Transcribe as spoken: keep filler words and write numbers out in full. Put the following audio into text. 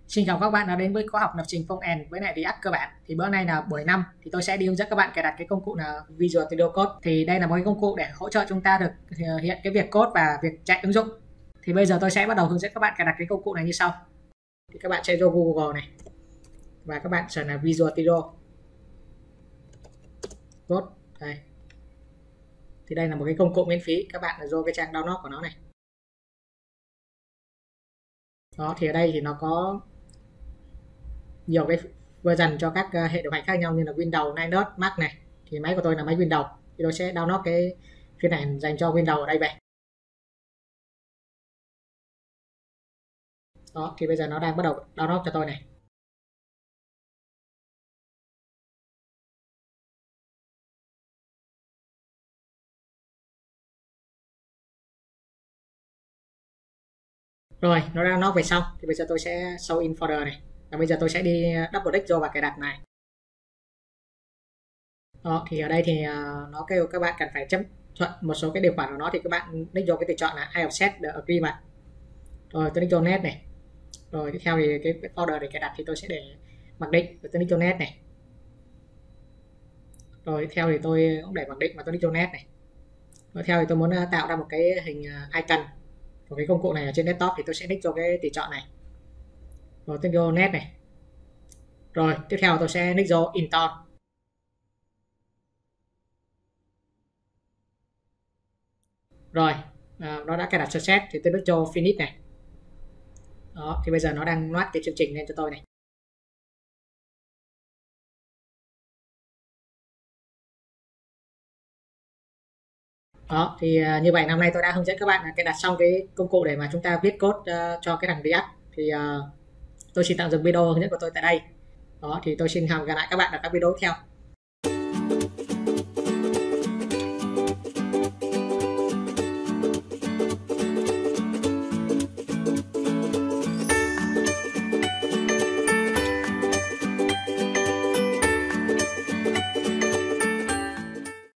Xin chào các bạn đã đến với khóa học lập trình front end với lại React cơ bản. Thì bữa nay là buổi năm thì tôi sẽ đi hướng dẫn các bạn cài đặt cái công cụ là Visual Studio Code. Thì đây là một cái công cụ để hỗ trợ chúng ta được hiện cái việc code và việc chạy ứng dụng. Thì bây giờ tôi sẽ bắt đầu hướng dẫn các bạn cài đặt cái công cụ này như sau. Thì các bạn sẽ vô Google này và các bạn search là Visual Studio Code đây. Thì đây là một cái công cụ miễn phí, các bạn vô cái trang download của nó này. Đó, thì ở đây thì nó có nhiều cái version cho các hệ điều hành khác nhau như là Windows, Linux, Mac này. Thì máy của tôi là máy Windows thì tôi sẽ download cái phiên bản dành cho Windows ở đây về. Đó, thì bây giờ nó đang bắt đầu download cho tôi này. Rồi, nó đang download về xong thì bây giờ tôi sẽ show in folder này. Và bây giờ tôi sẽ đi double click vô và cài đặt này. Đó, thì ở đây thì uh, nó kêu các bạn cần phải chấp thuận một số cái điều khoản của nó, thì các bạn click vô cái tùy chọn là I accept the agreement. Rồi tôi click vô net này. Rồi tiếp theo thì cái, cái folder để cài đặt thì tôi sẽ để mặc định, tôi click vô net này. Rồi tiếp theo thì tôi cũng để mặc định và tôi click vô net này. Rồi theo thì tôi muốn tạo ra một cái hình icon của cái công cụ này ở trên desktop thì tôi sẽ click vô cái tùy chọn này. Rồi click vô net này. Rồi tiếp theo tôi sẽ click vô install. Rồi à, nó đã cài đặt success thì tôi click vô finish này. Đó, thì bây giờ nó đang load cái chương trình lên cho tôi này. Đó, thì uh, như vậy năm nay tôi đã hướng dẫn các bạn cài đặt xong cái công cụ để mà chúng ta viết code uh, cho cái thằng React. Thì uh, tôi xin tạm dừng video hướng dẫn của tôi tại đây. Đó, thì tôi xin hẹn gặp lại các bạn ở các video tiếp theo.